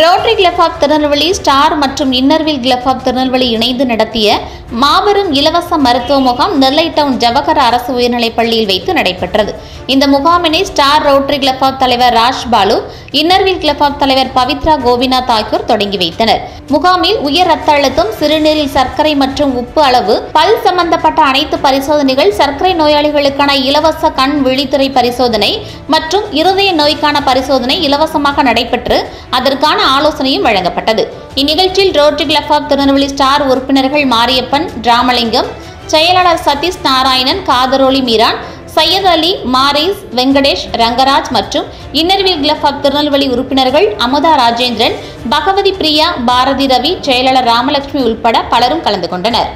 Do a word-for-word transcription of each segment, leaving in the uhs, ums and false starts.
Rotary club of Tirunelveli star மற்றும் inner wheel club of Tirunelveli இணைந்து நடத்திய மாபெரும் இலவச மருத்துவ முகாம் நெல்லை டவுன் ஜவஹர் அரசு உயர்நிலைப் பள்ளியில் வைத்து நடைபெற்றது. இந்த முகாமினை ஸ்டார் ரோட்டரி கிளப் ஆஃப் தலைவர் Raj Balu, inner wheel club of தலைவர் பவித்ரா கோபிநாத் ஆகியோர் தொடங்கி வைத்தனர். முகாமில் உயர் ரத்த அழுத்தம், சிறுநீரில் சர்க்கரை மற்றும் உப்பு அளவு, பல் சம்பந்தப்பட்ட அனைத்து பரிசோதனைகள், சர்க்கரை நோயாளிகளுக்கான இலவச கண் விழித்திரை பரிசோதனை மற்றும் இருதய நோய்க்கான பரிசோதனை இலவசமாக நடைபெற்று அதற்கான ஆலோசனையும் வழங்கப்பட்டது. இந்நிகழ்ச்சியில் rotary club of Tirunelveli star உறுப்பினர்கள் மாரியப்பன், ராமலிங்கம், செயலாளர் சதீஷ் நாராயணன், காதரோலி மீரான், சையத் அலி, மாரிஸ், வெங்கடேஷ், ரங்கராஜ் மற்றும் இன்னர்வில் கிளப் ஆஃப் திருநெல்வேலி உறுப்பினர்கள் அமுதா ராஜேந்திரன், பகவதி பிரியா, பாரதி ரவி, செயலாளர் ராமலட்சுமி உள்பட பலரும் கலந்து கொண்டனர்.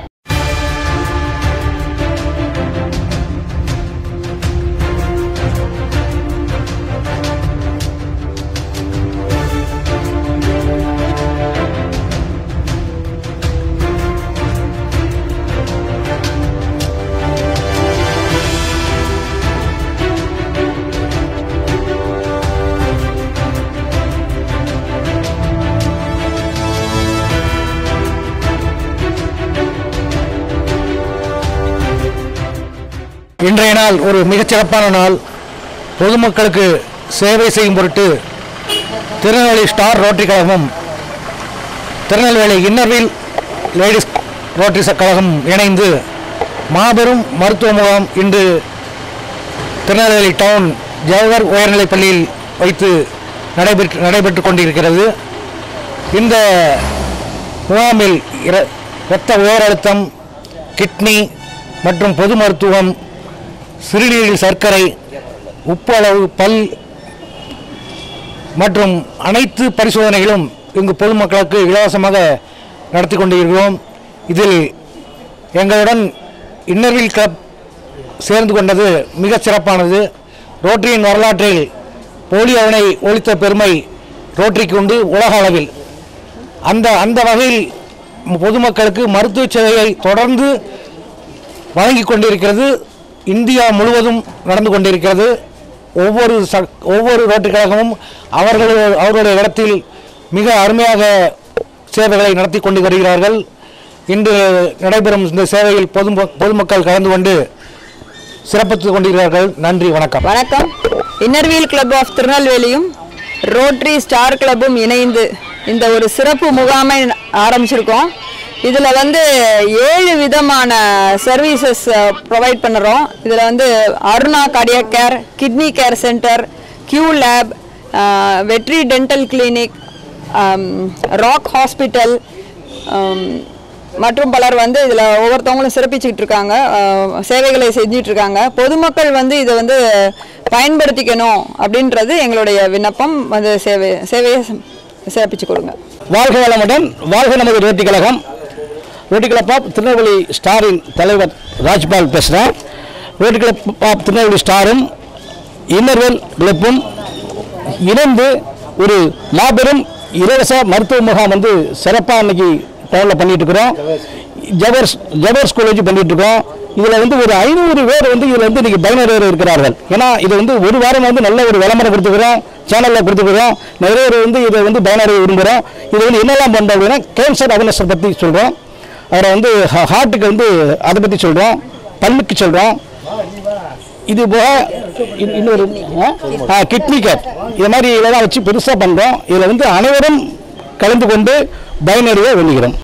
இன்றைய நாள் ஒரு மிகச்சிறப்பான நாள். பொதுமக்களுக்கு சேவை செய்யும் பொருட்டு திருநெல்வேலி ஸ்டார் ரோட்டரி கழகமும் திருநெல்வேலி இன்னர்வில் லேடிஸ் ரோட்டரி கழகம் இணைந்து மாபெரும் மருத்துவ முகாம் இன்று திருநெல்வேலி டவுன் ஜவஹர் உயர்நிலைப் பள்ளியில் வைத்து நடைபெற்று நடைபெற்று கொண்டிருக்கிறது. இந்த முகாமில் இரத்த உயர் அழுத்தம், கிட்னி மற்றும் பொது மருத்துவம், சிறுநீரில் சர்க்கரை, உப்பு அளவு, பல் மற்றும் அனைத்து பரிசோதனைகளும் இங்கு பொதுமக்களுக்கு இலவசமாக நடத்தி கொண்டிருக்கிறோம். இதில் எங்களுடன் இன்னர்வில் கிளப் சேர்ந்து கொண்டது மிக சிறப்பானது. ரோட்டரியின் வரலாற்றில் போலியோவினை ஒழித்த பெருமை ரோட்டரிக்கு உண்டு உலக அளவில். அந்த அந்த வகையில் பொதுமக்களுக்கு மருத்துவ சேவையை தொடர்ந்து வழங்கி கொண்டிருக்கிறது. இந்தியா முழுவதும் நடந்து கொண்டிருக்கிறது. ஒவ்வொரு ஒவ்வொரு ரோட்டரி கழகமும் அவர்கள் அவர்களுடைய இடத்தில் மிக அருமையாக சேவைகளை நடத்தி கொண்டு வருகிறார்கள். இன்று நடைபெறும் இந்த சேவையில் பொது பொதுமக்கள் கலந்து கொண்டு சிறப்பித்துக் கொண்டிருக்கிறார்கள். நன்றி, வணக்கம். வணக்கம். இன்னர்வில் கிளப் ஆஃப் திருநெல்வேலியும் ரோட்டரி ஸ்டார் கிளப்பும் இணைந்து இந்த ஒரு சிறப்பு முகாமை ஆரம்பிச்சிருக்கோம். இதில் வந்து ஏழு விதமான சர்வீசஸ் ப்ரொவைட் பண்ணுறோம். இதில் வந்து Aruna cardiac care, kidney care centre, Q lab, Vetri dental clinic, rock hospital மற்றும் பலர் வந்து இதில் ஒவ்வொருத்தவங்களும் சிறப்பிச்சுக்கிட்டு இருக்காங்க, சேவைகளை செஞ்சிட்டு இருக்காங்க. பொதுமக்கள் வந்து இதை வந்து பயன்படுத்திக்கணும் அப்படின்றது எங்களுடைய விண்ணப்பம். வந்து சேவை சேவையை சிறப்பிச்சு கொடுங்க. வாழ்க வளமுடன். வாழ்க நமது ரோட்டரி கழகம். ரோட்டரி கிளப் ஆஃப் திருநெல்வேலி ஸ்டாரின் தலைவர் ராஜ்பால் பேசுகிறேன். ரோட்டரி கிளப் ஆஃப் திருநெல்வேலி ஸ்டாரும் இன்னர்வெல் கிளப்பும் இணைந்து ஒரு மாபெரும் இலவச மருத்துவ முகாம் வந்து சிறப்பாக இன்னைக்கு டவுனில் பண்ணிட்டு இருக்கிறோம். ஜவஹர் ஜவஹர் ஸ்கூல் வச்சு பண்ணிட்டு இருக்கோம். இதில் வந்து ஒரு ஐநூறு பேர் வந்து இதில் வந்து இன்னைக்கு பயனர் இருக்கிறார்கள். ஏன்னா இது வந்து ஒரு வாரம் வந்து நல்ல ஒரு விளம்பரம் கொடுத்துக்கிறோம், சேனலில் கொடுத்துக்கிறோம். நிறைய பேர் வந்து இதை வந்து பயனர் விரும்புகிறோம். இது வந்து என்னெல்லாம் பண்ணுறோம் அப்படின்னா கேன்சர் அவேர்னஸ் பற்றி சொல்கிறோம். அதில் வந்து ஹார்ட்டுக்கு வந்து அதை பற்றி சொல்கிறோம், பல்லுக்கு சொல்கிறோம். இது போக இன்னொரு கிட்னி கேர், இது மாதிரி இதெல்லாம் வச்சு பெருசாக பண்ணுறோம். இதில் வந்து அனைவரும் கலந்து கொண்டு பயனடைய வேண்டுகிறோம்.